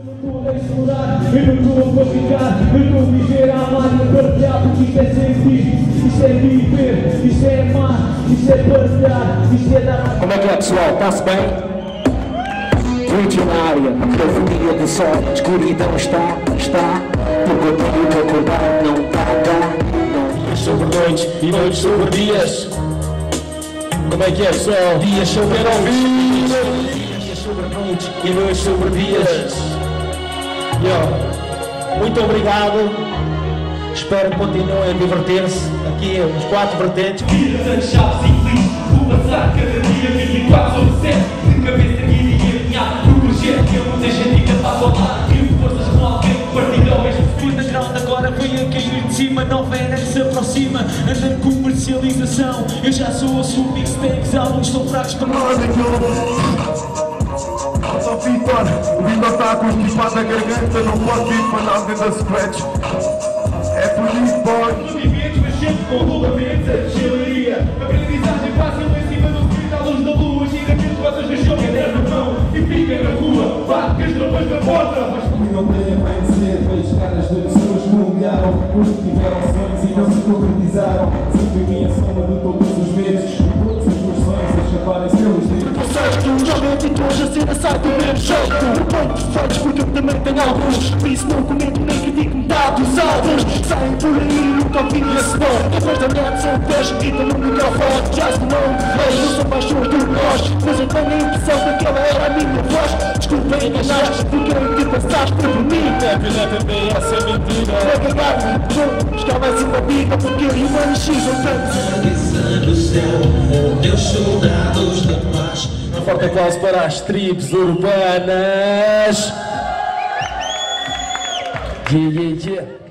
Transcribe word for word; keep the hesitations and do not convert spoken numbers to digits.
Eu não estou a ficar, eu estou a viver a amar e a partilhar, porque isto é sentir, isto é viver, isto é amar, isto é partilhar, isto é dar. Como é que é, pessoal? Está-se bem? Twitch na área, da família do sol, a escuridão está, está, porque eu tenho que acordar, não está, está. Dias sobre noites e noites sobre dias. Como é que é, pessoal? Dias sobre noites. Dias sobre noites e noites sobre dias. Yo, muito obrigado. Espero que continuem a divertir-se aqui nos quatro vertentes. Vidas, chaves e feliz, vou passar cada dia vinte e quatro sobre sete. De cabeça guia e alinhar no projeto. Que muita gente que passa ao lado. Tive forças com alguém que partilha o mesmo. Underground agora veio a cair de cima, nova era que se aproxima, anda em comercialização. Eu já sou a sua mixtapes, álbuns estão fracos para nós. Só Vitor, o Vitor está constipado na garganta, não pode vir para nada da scratch. É por isso, boy. Movimentos, mas sempre com rolamentos, a destilaria. Aprendizagem fácil em cima do frio, à luz da lua. Chega que gostas de show, caderno na mão e fica na rua. Bate com as tropas na porta. E não tem a vencer, vejo caras de pessoas que me humilharam. Os que tiveram sonhos e não se concretizaram. Sempre a minha soma de todos os meses. E todos os meus sonhos a chaparem-se pelos dedos. Realmente tu hoje a cena sai do mesmo jeito. Eu ponho defeitos porque eu também tenho alguns. Por isso não comento nem critico metade dos álbuns. Saem por aí e nunca ouvi esse bom. Mas da minha sou peixe e no microfone. Já se não vejo, eu sou mais surdo que nós. Mas eu tenho a impressão que aquela era a minha voz. Desculpa enganaste porque eu te passaste por mim. A vida também é ser mentira. Vai cagar-me, pronto, estava assim na vida. Porque eu e o Mano X não temos. No céu, meus soldados da paz. Um forte aplauso para as tribos urbanas. Yeah, yeah, yeah.